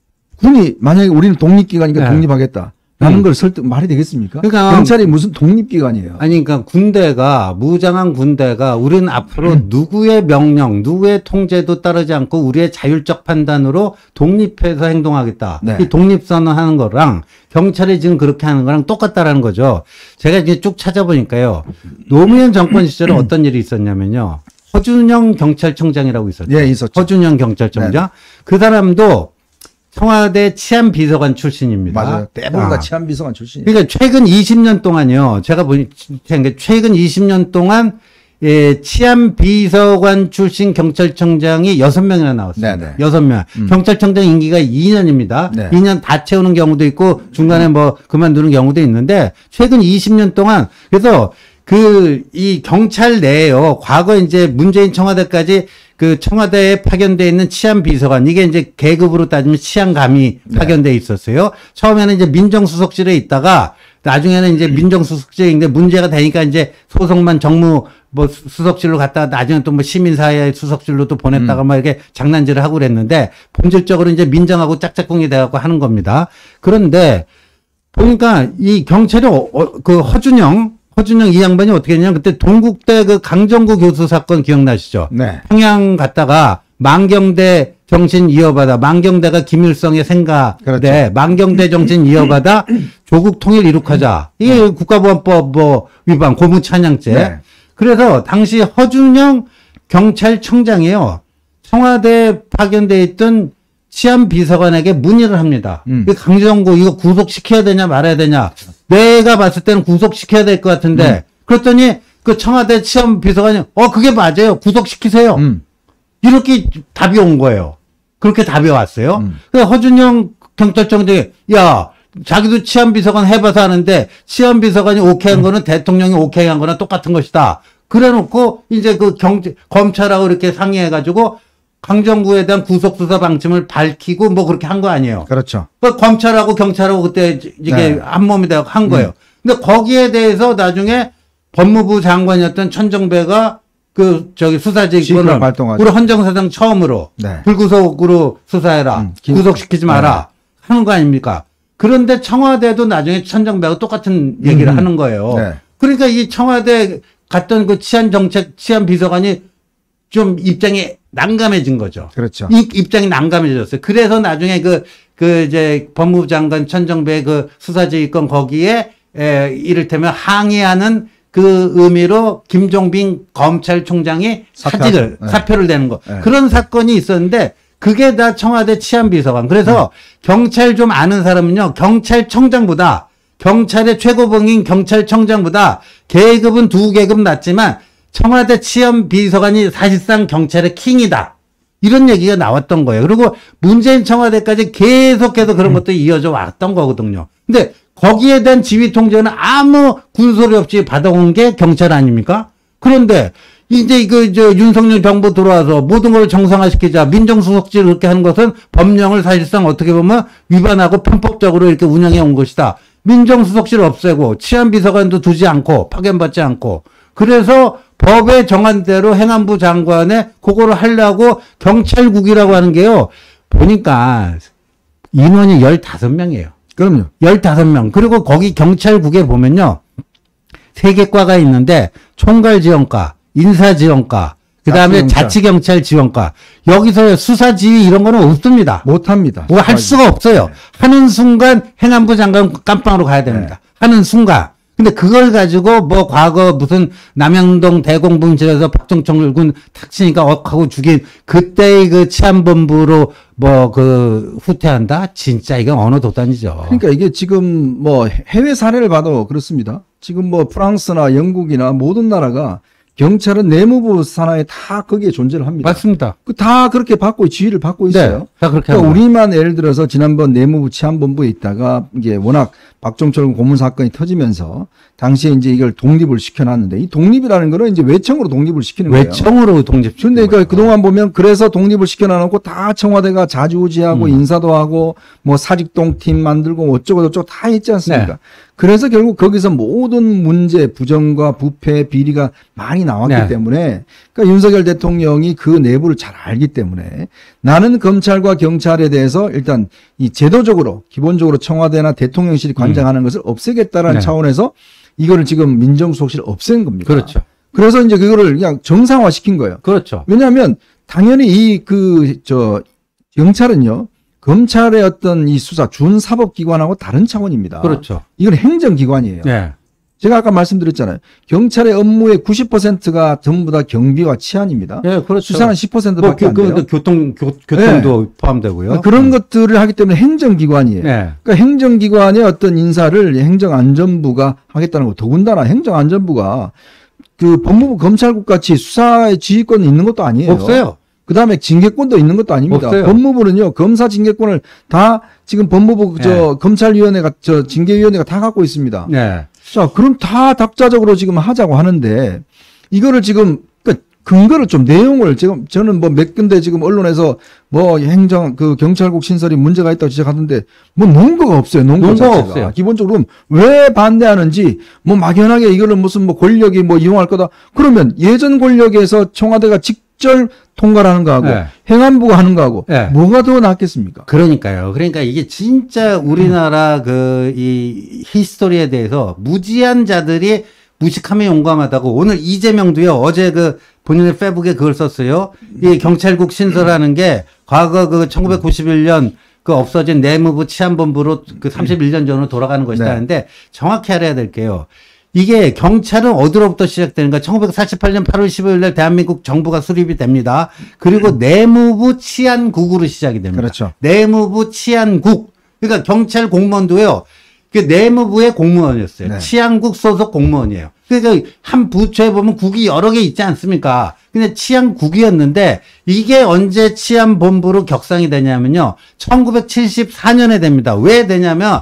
[SPEAKER 1] 군이 만약에 우리는 독립기관이니까
[SPEAKER 2] 네.
[SPEAKER 1] 독립하겠다. 라는 걸 설득, 말이 되겠습니까?
[SPEAKER 2] 그러니까
[SPEAKER 1] 경찰이 무슨 독립기관이에요?
[SPEAKER 2] 아니, 그러니까 군대가, 무장한 군대가 우리는 앞으로
[SPEAKER 1] 음.
[SPEAKER 2] 누구의 명령, 누구의 통제도 따르지 않고 우리의 자율적 판단으로 독립해서 행동하겠다.
[SPEAKER 1] 네.
[SPEAKER 2] 이 독립선언 하는 거랑 경찰이 지금 그렇게 하는 거랑 똑같다라는 거죠. 제가 이제 쭉 찾아보니까요. 노무현 정권 시절에 어떤 일이 있었냐면요. 허준영 경찰청장이라고 있었죠.
[SPEAKER 1] 예, 있었죠.
[SPEAKER 2] 허준영 경찰청장. 그 사람도 청와대 치안비서관 출신입니다.
[SPEAKER 1] 맞아요. 대부분 다
[SPEAKER 2] 아.
[SPEAKER 1] 치안비서관 출신이에요.
[SPEAKER 2] 그러니까 최근 이십 년 동안요. 제가 보니 최근 이십 년 동안 예, 치안비서관 출신 경찰청장이 여섯 명이나 나왔습니다.
[SPEAKER 1] 네네.
[SPEAKER 2] 여섯 명.
[SPEAKER 1] 음.
[SPEAKER 2] 경찰청장 임기가 이 년입니다.
[SPEAKER 1] 네.
[SPEAKER 2] 이 년 다 채우는 경우도 있고 중간에 뭐 그만두는 경우도 있는데 최근 이십 년 동안 그래서 그 이 경찰 내에요. 과거 이제 문재인 청와대까지 그 청와대에 파견돼 있는 치안비서관 이게 이제 계급으로 따지면 치안감이
[SPEAKER 1] 네.
[SPEAKER 2] 파견돼 있었어요. 처음에는 이제 민정수석실에 있다가 나중에는 이제 민정수석실인데 문제가 되니까 이제 소속만 정무 뭐 수석실로 갔다가 나중에 또 뭐 시민사회 수석실로 또 보냈다가
[SPEAKER 1] 음.
[SPEAKER 2] 막 이렇게 장난질을 하고 그랬는데 본질적으로 이제 민정하고 짝짝꿍이 돼갖고 하는 겁니다. 그런데 보니까 이 경찰이 어, 어, 그 허준영 허준영 이 양반이 어떻게 했냐면 그때 동국대 그 강정구 교수 사건 기억나시죠?
[SPEAKER 1] 네.
[SPEAKER 2] 평양 갔다가 만경대 정신 이어받아 만경대가 김일성의 생가대
[SPEAKER 1] 그렇죠.
[SPEAKER 2] 만경대 정신 이어받아 조국 통일 이룩하자 이게
[SPEAKER 1] 네.
[SPEAKER 2] 국가보안법 뭐 위반 고무 찬양죄.
[SPEAKER 1] 네.
[SPEAKER 2] 그래서 당시 허준영 경찰청장이요 청와대에 파견돼 있던 치안비서관에게 문의를 합니다.
[SPEAKER 1] 음.
[SPEAKER 2] 이 강정구 이거 구속시켜야 되냐 말아야 되냐. 내가 봤을 때는 구속시켜야 될 것 같은데
[SPEAKER 1] 음.
[SPEAKER 2] 그랬더니 그 청와대 치안 비서관이 어 그게 맞아요. 구속시키세요.
[SPEAKER 1] 음.
[SPEAKER 2] 이렇게 답이 온 거예요. 그렇게 답이 왔어요.
[SPEAKER 1] 음.
[SPEAKER 2] 그래서 허준영 경찰청장이 야 자기도 치안비서관 해봐서 하는데 치안비서관이 오케이 한 거는 대통령이 오케이 한 거나 똑같은 것이다. 그래 놓고 이제 그 경제, 검찰하고 이렇게 상의해가지고 강정구에 대한 구속수사 방침을 밝히고 뭐 그렇게 한 거 아니에요.
[SPEAKER 1] 그렇죠.
[SPEAKER 2] 그 검찰하고 경찰하고 그때 이게
[SPEAKER 1] 네.
[SPEAKER 2] 한 몸이 되고 한 거예요.
[SPEAKER 1] 음.
[SPEAKER 2] 근데 거기에 대해서 나중에 법무부 장관이었던 천정배가 그 저기 수사지휘권을
[SPEAKER 1] 지휘권을 발동하죠.
[SPEAKER 2] 우리 헌정사상 처음으로
[SPEAKER 1] 네.
[SPEAKER 2] 불구속으로 수사해라.
[SPEAKER 1] 음, 기-
[SPEAKER 2] 구속시키지 마라.
[SPEAKER 1] 네.
[SPEAKER 2] 하는 거 아닙니까? 그런데 청와대도 나중에 천정배가 똑같은 얘기를
[SPEAKER 1] 음.
[SPEAKER 2] 하는 거예요.
[SPEAKER 1] 네.
[SPEAKER 2] 그러니까 이 청와대 갔던 그 치안정책, 치안비서관이 좀 입장이 난감해진 거죠.
[SPEAKER 1] 그렇죠.
[SPEAKER 2] 이 입장이 난감해졌어요. 그래서 나중에 그, 그 이제 법무부 장관 천정배 그 수사지휘권 거기에 에, 이를테면 항의하는 그 의미로 김종빈 검찰총장이
[SPEAKER 1] 사퇴하죠.
[SPEAKER 2] 사직을,
[SPEAKER 1] 네.
[SPEAKER 2] 사표를 내는 거.
[SPEAKER 1] 네.
[SPEAKER 2] 그런 사건이 있었는데 그게 다 청와대 치안비서관. 그래서
[SPEAKER 1] 네.
[SPEAKER 2] 경찰 좀 아는 사람은요, 경찰청장보다 경찰의 최고봉인 경찰청장보다 계급은 두 계급 낮지만 청와대 치안비서관이 사실상 경찰의 킹이다. 이런 얘기가 나왔던 거예요. 그리고 문재인 청와대까지 계속해서 그런 것도 이어져 왔던 거거든요. 근데 거기에 대한 지휘 통제는 아무 군소리 없이 받아온 게 경찰 아닙니까? 그런데 이제 그 저 윤석열 정부 들어와서 모든 걸 정상화시키자 민정수석실 그렇게 하는 것은 법령을 사실상 어떻게 보면 위반하고 편법적으로 이렇게 운영해 온 것이다. 민정수석실 없애고 치안비서관도 두지 않고 파견받지 않고 그래서 법에 정한 대로 행안부 장관의 그거를 하려고 경찰국이라고 하는 게요. 보니까 인원이 열다섯 명이에요.
[SPEAKER 1] 그럼요.
[SPEAKER 2] 열다섯 명. 그리고 거기 경찰국에 보면요. 세 개 과가 있는데 총괄지원과, 인사지원과, 그 다음에
[SPEAKER 1] 자치경찰.
[SPEAKER 2] 자치경찰 지원과. 여기서 수사지휘 이런 거는 없습니다.
[SPEAKER 1] 못합니다.
[SPEAKER 2] 뭐 할 수가 없어요. 하는 순간 행안부 장관 깜빵으로 가야 됩니다. 하는 순간. 근데 그걸 가지고 뭐 과거 무슨 남영동 대공분실에서 박정철 군 탁 치니까 억하고 죽인 그때의 그 치안본부로 뭐 그 후퇴한다? 진짜 이건 어느 도단이죠.
[SPEAKER 1] 그러니까 이게 지금 뭐 해외 사례를 봐도 그렇습니다. 지금 뭐 프랑스나 영국이나 모든 나라가 경찰은 내무부 산하에 다 거기에 존재를 합니다.
[SPEAKER 2] 맞습니다.
[SPEAKER 1] 그 다 그렇게 받고 지휘를 받고 있어요.
[SPEAKER 2] 네, 다 그렇게
[SPEAKER 1] 그러니까
[SPEAKER 2] 합니다.
[SPEAKER 1] 우리만 예를 들어서 지난번 내무부 치안본부에 있다가 이게 워낙 박종철 고문 사건이 터지면서 당시에 이제 이걸 독립을 시켜놨는데 이 독립이라는 거는 이제 외청으로 독립을 시키는 거예요.
[SPEAKER 2] 외청으로 독립.
[SPEAKER 1] 그런데 그러니까 그동안 보면 그래서 독립을 시켜놔놓고 다 청와대가 자주우지하고
[SPEAKER 2] 음.
[SPEAKER 1] 인사도 하고 뭐 사직동 팀 만들고 어쩌고 저쩌고 다 했지 않습니까?
[SPEAKER 2] 네.
[SPEAKER 1] 그래서 결국 거기서 모든 문제, 부정과 부패, 비리가 많이 나왔기
[SPEAKER 2] 네.
[SPEAKER 1] 때문에 그러니까 윤석열 대통령이 그 내부를 잘 알기 때문에 나는 검찰과 경찰에 대해서 일단 이 제도적으로 기본적으로 청와대나 대통령실이 관장하는 것을 없애겠다라는
[SPEAKER 2] 네.
[SPEAKER 1] 차원에서 이거를 지금 민정수석실 없앤 겁니다.
[SPEAKER 2] 그렇죠.
[SPEAKER 1] 그래서 이제 그거를 그냥 정상화 시킨 거예요.
[SPEAKER 2] 그렇죠.
[SPEAKER 1] 왜냐하면 당연히 이 그 저 경찰은요 검찰의 어떤 이 수사 준사법기관하고 다른 차원입니다.
[SPEAKER 2] 그렇죠.
[SPEAKER 1] 이건 행정기관이에요.
[SPEAKER 2] 네.
[SPEAKER 1] 제가 아까 말씀드렸잖아요. 경찰의 업무의 구십 퍼센트가 전부 다 경비와 치안입니다.
[SPEAKER 2] 네, 그렇죠.
[SPEAKER 1] 수사는 십
[SPEAKER 2] 뭐,
[SPEAKER 1] 퍼센트밖에
[SPEAKER 2] 그,
[SPEAKER 1] 안 돼요.
[SPEAKER 2] 그, 교통, 교, 교통도 포함되고요.
[SPEAKER 1] 그런
[SPEAKER 2] 음.
[SPEAKER 1] 것들을 하기 때문에 행정기관이에요.
[SPEAKER 2] 네.
[SPEAKER 1] 그러니까 행정기관의 어떤 인사를 행정안전부가 하겠다는 거. 더군다나 행정안전부가 그 법무부 검찰국 같이 수사의 지휘권이 있는 것도 아니에요.
[SPEAKER 2] 없어요.
[SPEAKER 1] 그 다음에 징계권도 있는 것도 아닙니다.
[SPEAKER 2] 없어요.
[SPEAKER 1] 법무부는요, 검사 징계권을 다 지금 법무부 저
[SPEAKER 2] 네.
[SPEAKER 1] 검찰위원회가 저 징계위원회가 다 갖고 있습니다.
[SPEAKER 2] 네.
[SPEAKER 1] 자, 그럼 다 독자적으로 지금 하자고 하는데 이거를 지금 그 근거를 좀 내용을 지금 저는 뭐 몇 군데 지금 언론에서 뭐 행정 그 경찰국 신설이 문제가 있다고 지적하는데 뭐 논거가 없어요. 논거
[SPEAKER 2] 논거가
[SPEAKER 1] 자체가.
[SPEAKER 2] 없어요.
[SPEAKER 1] 기본적으로 왜 반대하는지 뭐 막연하게 이거를 무슨 뭐 권력이 뭐 이용할 거다. 그러면 예전 권력에서 청와대가 직접 통과를 하는 거하고
[SPEAKER 2] 네.
[SPEAKER 1] 행안부가 하는 거하고
[SPEAKER 2] 네.
[SPEAKER 1] 뭐가 더 낫겠습니까?
[SPEAKER 2] 그러니까요. 그러니까 이게 진짜 우리나라 그 이 히스토리에 대해서 무지한 자들이 무식함에 용감하다고 오늘 이재명도요. 어제 그 본인의 페북에 그걸 썼어요. 이 경찰국 신설하는 게 과거 그 천구백구십일 년 그 없어진 내무부 치안본부로 그 삼십일 년 전으로 돌아가는 것이다
[SPEAKER 1] 네.
[SPEAKER 2] 하는데 정확히 알아야 될 게요. 이게 경찰은 어디로부터 시작되는가? 천구백사십팔 년 팔월 십오일 날 대한민국 정부가 수립이 됩니다. 그리고 내무부 치안국으로 시작이 됩니다.
[SPEAKER 1] 그렇죠.
[SPEAKER 2] 내무부 치안국. 그러니까 경찰 공무원도요. 그 내무부의 공무원이었어요.
[SPEAKER 1] 네.
[SPEAKER 2] 치안국 소속 공무원이에요. 그러니까 한 부처에 보면 국이 여러 개 있지 않습니까? 근데 치안국이었는데 이게 언제 치안본부로 격상이 되냐면요. 천구백칠십사 년에 됩니다. 왜 되냐면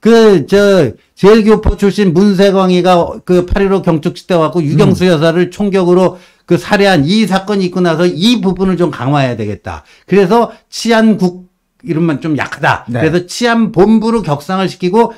[SPEAKER 2] 그 저 제일교포 출신 문세광이가 그 팔일오 경축시대 와갖고 유경수
[SPEAKER 1] 음.
[SPEAKER 2] 여사를 총격으로 그 살해한 이 사건이 있고 나서 이 부분을 좀 강화해야 되겠다. 그래서 치안국 이름만 좀 약하다.
[SPEAKER 1] 네.
[SPEAKER 2] 그래서 치안본부로 격상을 시키고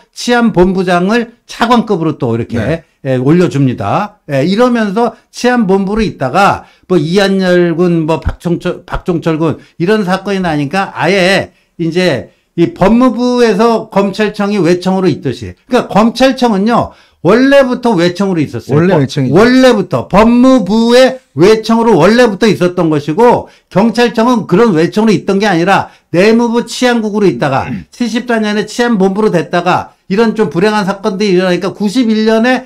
[SPEAKER 2] 치안본부장을 차관급으로 또 이렇게
[SPEAKER 1] 네.
[SPEAKER 2] 예, 올려줍니다. 예, 이러면서 치안본부로 있다가 뭐 이한열군, 뭐 박종철, 박종철군 이런 사건이 나니까 아예 이제 이 법무부에서 검찰청이 외청으로 있듯이. 그러니까 검찰청은요 원래부터 외청으로 있었어요.
[SPEAKER 1] 원래 외청이죠.
[SPEAKER 2] 원래부터 법무부의 외청으로 원래부터 있었던 것이고 경찰청은 그런 외청으로 있던 게 아니라 내무부 치안국으로 있다가 칠십사 년에 치안본부로 됐다가 이런 좀 불행한 사건들이 일어나니까 구십일 년에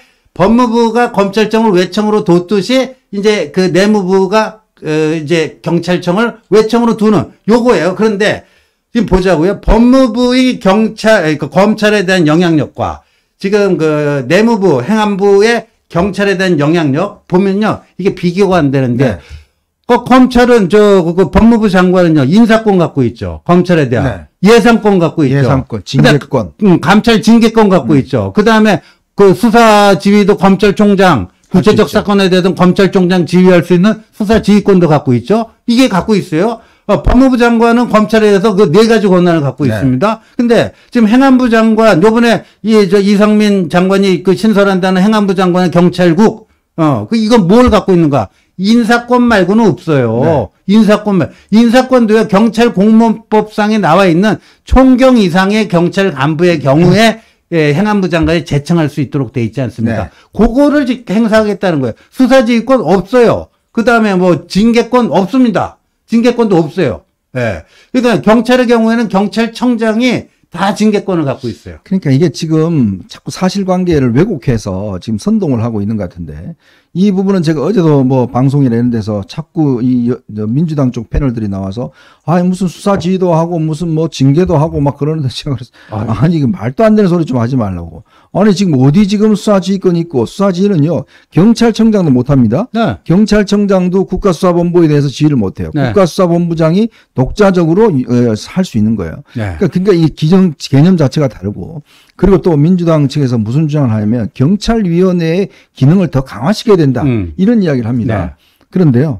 [SPEAKER 2] 법무부가 검찰청을 외청으로 뒀듯이 이제 그 내무부가 어 이제 경찰청을 외청으로 두는 요거예요. 그런데 지금 보자고요. 법무부의 경찰 그 검찰에 대한 영향력과 지금 그 내무부 행안부의 경찰에 대한 영향력 보면요. 이게 비교가 안 되는데
[SPEAKER 1] 네.
[SPEAKER 2] 그 검찰은 저 그 법무부 장관은요. 인사권 갖고 있죠. 검찰에 대한
[SPEAKER 1] 네.
[SPEAKER 2] 예산권 갖고 있죠.
[SPEAKER 1] 예산권, 징계권.
[SPEAKER 2] 음, 감찰 징계권 갖고
[SPEAKER 1] 음.
[SPEAKER 2] 있죠. 그다음에 그 수사 지휘도 검찰총장 구체적
[SPEAKER 1] 있죠.
[SPEAKER 2] 사건에 대해서 검찰총장 지휘할 수 있는 수사 지휘권도 갖고 있죠. 이게 갖고 있어요. 어, 법무부 장관은 검찰에 대해서 그 네 가지 권한을 갖고
[SPEAKER 1] 네.
[SPEAKER 2] 있습니다. 근데 지금 행안부 장관 요번에 이 저 이상민 장관이 그 신설한다는 행안부 장관은 경찰국 어, 그 이건 뭘 갖고 있는가? 인사권 말고는 없어요.
[SPEAKER 1] 네.
[SPEAKER 2] 인사권 말. 인사권도요. 경찰 공무원법상에 나와 있는 총경 이상의 경찰 간부의 경우에 예, 행안부 장관이 제청할 수 있도록 돼 있지 않습니까?
[SPEAKER 1] 네.
[SPEAKER 2] 그거를 지- 행사하겠다는 거예요. 수사지휘권 없어요. 그 다음에 뭐 징계권 없습니다. 징계권도 없어요. 예. 그러니까 경찰의 경우에는 경찰청장이 다 징계권을 갖고 있어요.
[SPEAKER 1] 그러니까 이게 지금 자꾸 사실관계를 왜곡해서 지금 선동을 하고 있는 것 같은데 이 부분은 제가 어제도 뭐 방송이나 이런 데서 자꾸 이 여- 저 민주당 쪽 패널들이 나와서 아 무슨 수사 지휘도 하고 무슨 뭐 징계도 하고 막 그러는데 제가 그래서
[SPEAKER 2] 아유.
[SPEAKER 1] 아니 이거 말도 안 되는 소리 좀 하지 말라고. 아니 지금 어디 지금 수사 지휘권이 있고 수사 지휘는요 경찰청장도 못 합니다.
[SPEAKER 2] 네.
[SPEAKER 1] 경찰청장도 국가수사본부에 대해서 지휘를 못 해요.
[SPEAKER 2] 네.
[SPEAKER 1] 국가수사본부장이 독자적으로 할 수 있는 거예요.
[SPEAKER 2] 네.
[SPEAKER 1] 그러니까, 그러니까 이 기정, 개념 자체가 다르고 그리고 또 민주당 측에서 무슨 주장을 하냐면 경찰위원회의 기능을 더 강화시켜야 된다.
[SPEAKER 2] 음.
[SPEAKER 1] 이런 이야기를 합니다.
[SPEAKER 2] 네.
[SPEAKER 1] 그런데요.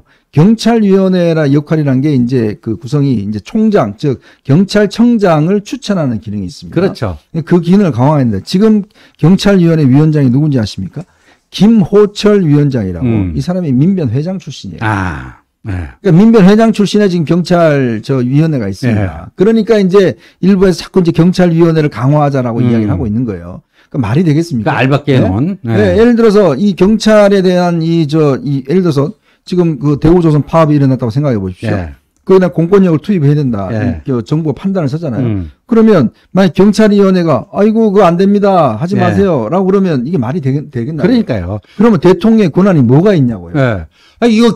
[SPEAKER 1] 경찰위원회라 역할이란 게 이제 그 구성이 이제 총장, 즉 경찰청장을 추천하는 기능이 있습니다.
[SPEAKER 2] 그렇죠.
[SPEAKER 1] 그 기능을 강화했는데 지금 경찰위원회 위원장이 누군지 아십니까? 김호철 위원장이라고
[SPEAKER 2] 음.
[SPEAKER 1] 이 사람이 민변 회장 출신이에요.
[SPEAKER 2] 아, 네.
[SPEAKER 1] 그러니까 민변 회장 출신의 지금 경찰 저 위원회가 있습니다.
[SPEAKER 2] 네.
[SPEAKER 1] 그러니까 이제 일부에서 자꾸 이제 경찰위원회를 강화하자라고
[SPEAKER 2] 음.
[SPEAKER 1] 이야기를 하고 있는 거예요. 그러니까 말이 되겠습니까?
[SPEAKER 2] 그 알박기에 놓은.
[SPEAKER 1] 네?
[SPEAKER 2] 네.
[SPEAKER 1] 네, 예를 들어서 이 경찰에 대한 이 저 이 예를 들어서 지금 그 대우조선 파업이 일어났다고 생각해 보십시오.
[SPEAKER 2] 네.
[SPEAKER 1] 그냥 공권력을 투입해야 된다.
[SPEAKER 2] 네.
[SPEAKER 1] 그 정부가 판단을 쓰잖아요.
[SPEAKER 2] 음.
[SPEAKER 1] 그러면 만약 경찰위원회가 아이고 그거 안 됩니다. 하지
[SPEAKER 2] 네.
[SPEAKER 1] 마세요라고 그러면 이게 말이 되겠, 되겠나요?
[SPEAKER 2] 그러니까요.
[SPEAKER 1] 그러면 대통령의 권한이 뭐가 있냐고요.
[SPEAKER 2] 예. 아, 이거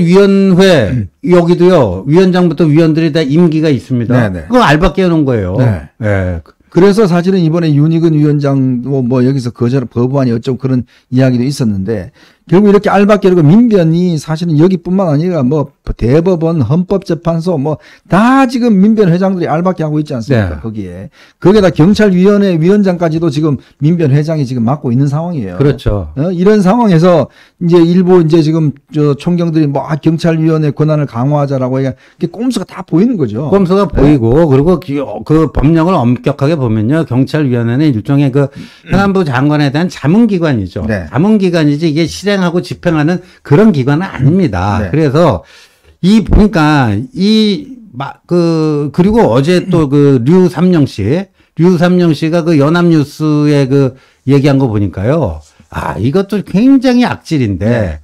[SPEAKER 2] 경찰위원회, 여기도요, 위원장부터 위원들이 다 임기가 있습니다.
[SPEAKER 1] 네네.
[SPEAKER 2] 그거 알바끼 해놓은 거예요.
[SPEAKER 1] 네.
[SPEAKER 2] 예.
[SPEAKER 1] 그래서 사실은 이번에 윤희근 위원장도 뭐 여기서 거절 거부안이 어쩌고 그런 이야기도 있었는데 결국 이렇게 알박기로 민변이 사실은 여기뿐만 아니라 뭐 대법원, 헌법재판소 뭐 다 지금 민변 회장들이 알박기 하고 있지 않습니까?
[SPEAKER 2] 네.
[SPEAKER 1] 거기에 거기에다 경찰위원회 위원장까지도 지금 민변 회장이 지금 맡고 있는 상황이에요.
[SPEAKER 2] 그렇죠.
[SPEAKER 1] 어? 이런 상황에서 이제 일부 이제 지금 저 총경들이 뭐 아, 경찰위원회 권한을 강화하자라고 해야 이게 꼼수가 다 보이는 거죠.
[SPEAKER 2] 꼼수가 보이고, 그리고 기- 그 법령을 엄격하게 보면요, 경찰위원회는 일종의 그 행안부 장관에 대한 자문기관이죠.
[SPEAKER 1] 네.
[SPEAKER 2] 자문기관이지 이게 실행하고 집행하는 그런 기관은 아닙니다.
[SPEAKER 1] 네.
[SPEAKER 2] 그래서 이 보니까 이 막 그 그리고 어제 또 그 류삼영 씨, 류삼영 씨가 그 연합뉴스에 그 얘기한 거 보니까요. 아, 이것도 굉장히 악질인데.
[SPEAKER 1] 네.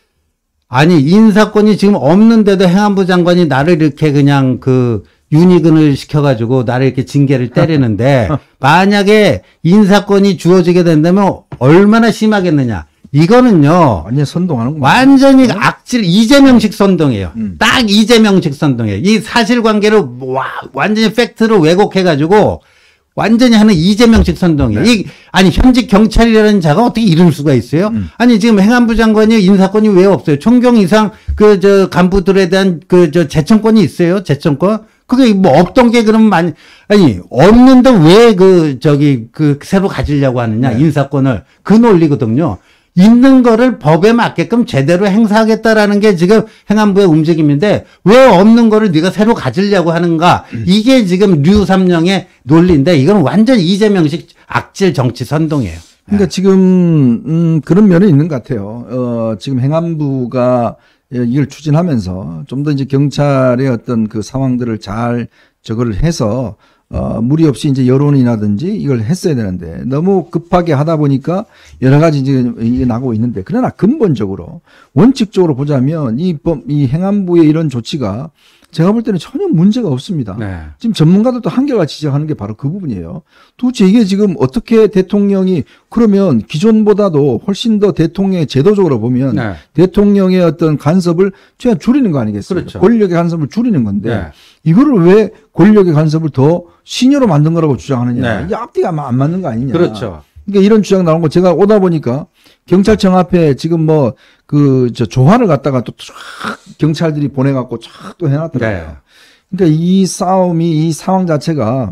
[SPEAKER 2] 아니, 인사권이 지금 없는데도 행안부 장관이 나를 이렇게 그냥 그 윤희근을 시켜가지고 나를 이렇게 징계를 때리는데 만약에 인사권이 주어지게 된다면 얼마나 심하겠느냐. 이거는요.
[SPEAKER 1] 완전 선동하는 거.
[SPEAKER 2] 완전히 악질 이재명식 선동이에요.
[SPEAKER 1] 음.
[SPEAKER 2] 딱 이재명식 선동이에요. 이 사실관계를 와, 완전히 팩트로 왜곡해가지고 완전히 하는 이재명식 선동이에요.
[SPEAKER 1] 네.
[SPEAKER 2] 이, 아니, 현직 경찰이라는 자가 어떻게 이럴 수가 있어요?
[SPEAKER 1] 음.
[SPEAKER 2] 아니, 지금 행안부 장관이 인사권이 왜 없어요? 총경 이상 그, 저, 간부들에 대한 그, 저, 재청권이 있어요? 재청권? 그게 뭐 없던 게 그러면 많이, 아니, 없는데 왜 그, 저기, 그, 새로 가지려고 하느냐,
[SPEAKER 1] 네.
[SPEAKER 2] 인사권을. 그 논리거든요. 있는 거를 법에 맞게끔 제대로 행사하겠다라는 게 지금 행안부의 움직임인데 왜 없는 거를 네가 새로 가지려고 하는가? 이게 지금 류삼령의 논리인데 이건 완전 이재명식 악질 정치 선동이에요.
[SPEAKER 1] 그러니까 지금 음, 그런 면이 있는 것 같아요. 어, 지금 행안부가 이걸 추진하면서 좀 더 이제 경찰의 어떤 그 상황들을 잘 저거를 해서 어, 무리 없이 이제 여론이라든지 이걸 했어야 되는데 너무 급하게 하다 보니까 여러 가지 지금 이게 나고 있는데 그러나 근본적으로 원칙적으로 보자면 이 법, 이 행안부의 이런 조치가 제가 볼 때는 전혀 문제가 없습니다.
[SPEAKER 2] 네.
[SPEAKER 1] 지금 전문가들도 한결같이 지적하는 게 바로 그 부분이에요. 도대체 이게 지금 어떻게 대통령이 그러면 기존보다도 훨씬 더 대통령의 제도적으로 보면
[SPEAKER 2] 네.
[SPEAKER 1] 대통령의 어떤 간섭을 최대한 줄이는 거 아니겠습니까?
[SPEAKER 2] 그렇죠.
[SPEAKER 1] 권력의 간섭을 줄이는 건데
[SPEAKER 2] 네.
[SPEAKER 1] 이거를 왜 권력의 간섭을 더 신여로 만든 거라고 주장하느냐.
[SPEAKER 2] 네.
[SPEAKER 1] 이게 앞뒤가 안 맞는 거 아니냐.
[SPEAKER 2] 그렇죠.
[SPEAKER 1] 그러니까 이런 주장 나온 거 제가 오다 보니까 경찰청 앞에 지금 뭐 그 저 조화를 갖다가 또 쫙 경찰들이 보내갖고 쫙 또 해놨더라고요.
[SPEAKER 2] 네.
[SPEAKER 1] 그러니까 이 싸움이 이 상황 자체가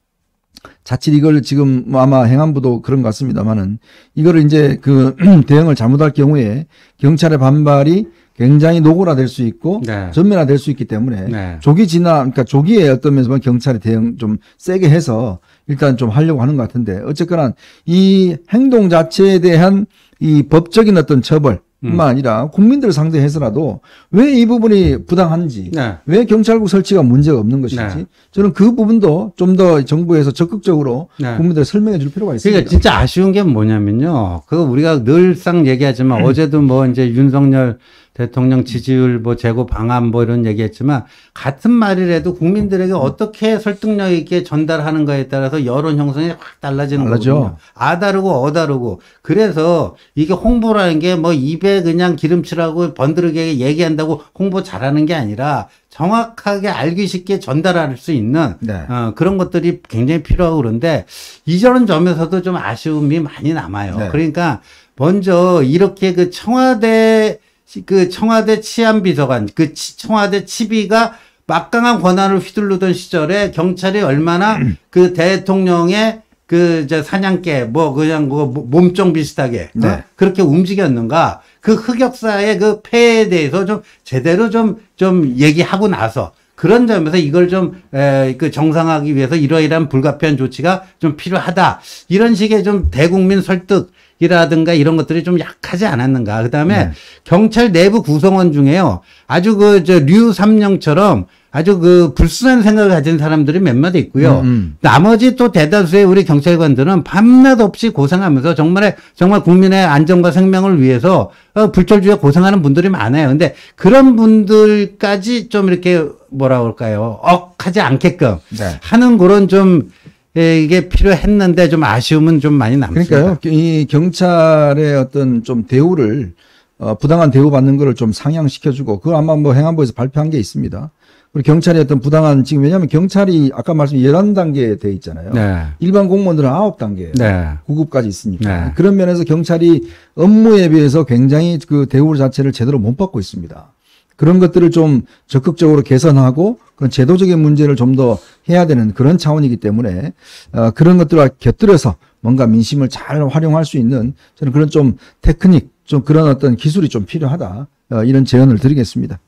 [SPEAKER 1] 자칫 이걸 지금 뭐 아마 행안부도 그런 것 같습니다만은 이거를 이제 그 대응을 잘못할 경우에 경찰의 반발이 굉장히 노골화될 수 있고
[SPEAKER 2] 네.
[SPEAKER 1] 전면화될 수 있기 때문에
[SPEAKER 2] 네.
[SPEAKER 1] 조기 진화, 그러니까 조기에 어떤 면에서 경찰의 대응 좀 세게 해서 일단 좀 하려고 하는 것 같은데 어쨌거나 이 행동 자체에 대한 이 법적인 어떤 처벌 뿐만 아니라 국민들을 상대해서라도 왜 이 부분이 부당한지
[SPEAKER 2] 네.
[SPEAKER 1] 왜 경찰국 설치가 문제가 없는 것인지
[SPEAKER 2] 네.
[SPEAKER 1] 저는 그 부분도 좀 더 정부에서 적극적으로
[SPEAKER 2] 네.
[SPEAKER 1] 국민들에 설명해 줄 필요가 있습니다.
[SPEAKER 2] 그러니까 진짜 아쉬운 게 뭐냐면요. 그거 우리가 늘상 얘기하지만
[SPEAKER 1] 음.
[SPEAKER 2] 어제도 뭐 이제 윤석열 대통령 지지율 뭐 제고 방안 뭐 이런 얘기했지만 같은 말이라도 국민들에게 어떻게 설득력 있게 전달하는 거에 따라서 여론 형성이 확 달라지는
[SPEAKER 1] 달라져.
[SPEAKER 2] 거거든요. 아 다르고 어 다르고. 그래서 이게 홍보라는 게 뭐 입에 그냥 기름칠하고 번드르게 얘기한다고 홍보 잘하는 게 아니라 정확하게 알기 쉽게 전달할 수 있는
[SPEAKER 1] 네.
[SPEAKER 2] 어, 그런 것들이 굉장히 필요하고 그런데 이저런 점에서도 좀 아쉬움이 많이 남아요.
[SPEAKER 1] 네.
[SPEAKER 2] 그러니까 먼저 이렇게 그 청와대 그 청와대 치안비서관 그 치- 청와대 치비가 막강한 권한을 휘두르던 시절에 경찰이 얼마나 그 대통령의 그 이제 사냥개 뭐 그냥 뭐 몸종 비슷하게
[SPEAKER 1] 네.
[SPEAKER 2] 어? 그렇게 움직였는가 그 흑역사의 그 폐해에 대해서 좀 제대로 좀 좀 얘기하고 나서 그런 점에서 이걸 좀 에 그 정상화하기 위해서 이러이러한 불가피한 조치가 좀 필요하다 이런 식의 좀 대국민 설득 이라든가 이런 것들이 좀 약하지 않았는가. 그 다음에
[SPEAKER 1] 네.
[SPEAKER 2] 경찰 내부 구성원 중에요. 아주 그, 저, 류삼령처럼 아주 그 불순한 생각을 가진 사람들이 몇몇 있고요.
[SPEAKER 1] 음, 음.
[SPEAKER 2] 나머지 또 대다수의 우리 경찰관들은 밤낮 없이 고생하면서 정말, 정말 국민의 안전과 생명을 위해서 어, 불철주야 고생하는 분들이 많아요. 근데 그런 분들까지 좀 이렇게 뭐라 그럴까요. 억하지 않게끔
[SPEAKER 1] 네.
[SPEAKER 2] 하는 그런 좀 예, 이게 필요했는데 좀 아쉬움은 좀 많이 남습니다.
[SPEAKER 1] 그러니까요. 이 경찰의 어떤 좀 대우를 어, 부당한 대우 받는 거를 좀 상향시켜주고 그거 아마 뭐 행안부에서 발표한 게 있습니다. 그리고 경찰의 어떤 부당한 지금 왜냐하면 경찰이 아까 말씀 열한 단계 돼 있잖아요.
[SPEAKER 2] 네.
[SPEAKER 1] 일반 공무원들은 아홉 단계예요.
[SPEAKER 2] 네.
[SPEAKER 1] 구급까지 있으니까.
[SPEAKER 2] 네.
[SPEAKER 1] 그런 면에서 경찰이 업무에 비해서 굉장히 그 대우 자체를 제대로 못 받고 있습니다. 그런 것들을 좀 적극적으로 개선하고 그런 제도적인 문제를 좀 더 해야 되는 그런 차원이기 때문에 어, 그런 것들과 곁들여서 뭔가 민심을 잘 활용할 수 있는 저는 그런 좀 테크닉 좀 그런 어떤 기술이 좀 필요하다 어, 이런 제언을 드리겠습니다.